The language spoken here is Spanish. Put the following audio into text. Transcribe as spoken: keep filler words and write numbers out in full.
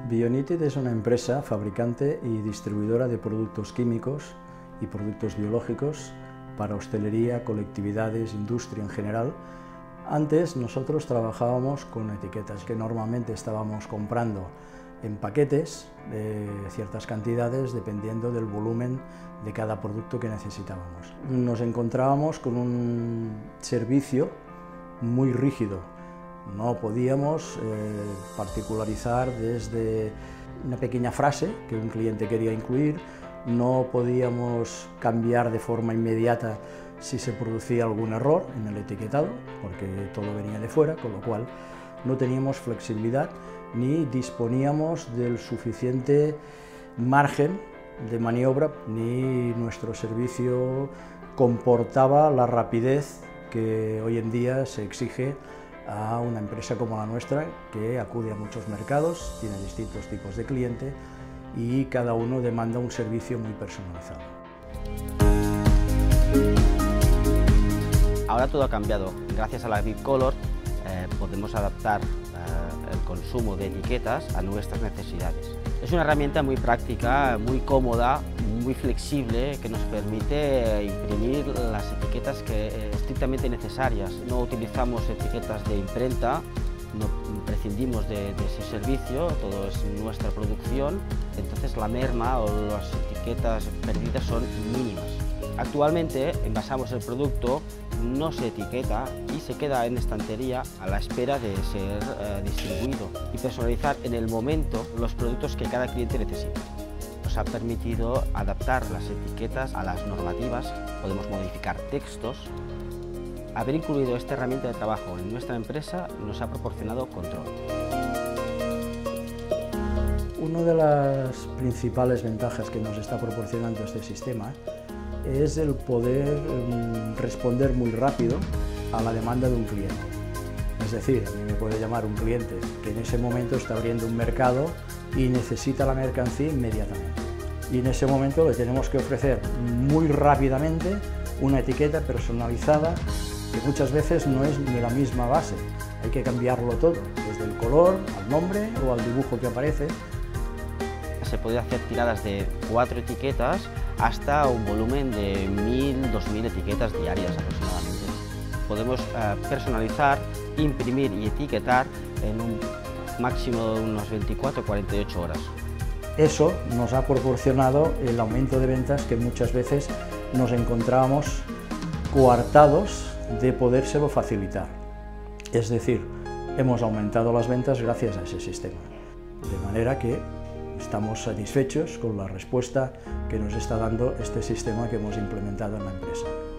Bionitid es una empresa fabricante y distribuidora de productos químicos y productos biológicos para hostelería, colectividades, industria en general. Antes nosotros trabajábamos con etiquetas que normalmente estábamos comprando en paquetes de ciertas cantidades dependiendo del volumen de cada producto que necesitábamos. Nos encontrábamos con un servicio muy rígido. No podíamos eh, particularizar desde una pequeña frase que un cliente quería incluir, no podíamos cambiar de forma inmediata si se producía algún error en el etiquetado, porque todo venía de fuera, con lo cual no teníamos flexibilidad ni disponíamos del suficiente margen de maniobra, ni nuestro servicio comportaba la rapidez que hoy en día se exige a una empresa como la nuestra, que acude a muchos mercados, tiene distintos tipos de cliente y cada uno demanda un servicio muy personalizado. Ahora todo ha cambiado. Gracias a la VIPColor eh, podemos adaptar eh, el consumo de etiquetas a nuestras necesidades. Es una herramienta muy práctica, muy cómoda, muy flexible, que nos permite imprimir las etiquetas que, eh, estrictamente necesarias. No utilizamos etiquetas de imprenta, no prescindimos de, de ese servicio, todo es nuestra producción, entonces la merma o las etiquetas perdidas son mínimas. Actualmente envasamos el producto, no se etiqueta y se queda en estantería a la espera de ser eh, distribuido y personalizar en el momento los productos que cada cliente necesita. Nos ha permitido adaptar las etiquetas a las normativas, podemos modificar textos. Haber incluido esta herramienta de trabajo en nuestra empresa nos ha proporcionado control. Una de las principales ventajas que nos está proporcionando este sistema es el poder um, responder muy rápido a la demanda de un cliente. Es decir, a mí me puede llamar un cliente que en ese momento está abriendo un mercado y necesita la mercancía inmediatamente. Y en ese momento le tenemos que ofrecer muy rápidamente una etiqueta personalizada que muchas veces no es ni la misma base. Hay que cambiarlo todo, desde el color, al nombre o al dibujo que aparece. Se puede hacer tiradas de cuatro etiquetas hasta un volumen de mil, dos mil etiquetas diarias aproximadamente. Podemos eh, personalizar, imprimir y etiquetar en un máximo de unos veinticuatro a cuarenta y ocho horas. Eso nos ha proporcionado el aumento de ventas que muchas veces nos encontrábamos coartados de podérselo facilitar. Es decir, hemos aumentado las ventas gracias a ese sistema. De manera que estamos satisfechos con la respuesta que nos está dando este sistema que hemos implementado en la empresa.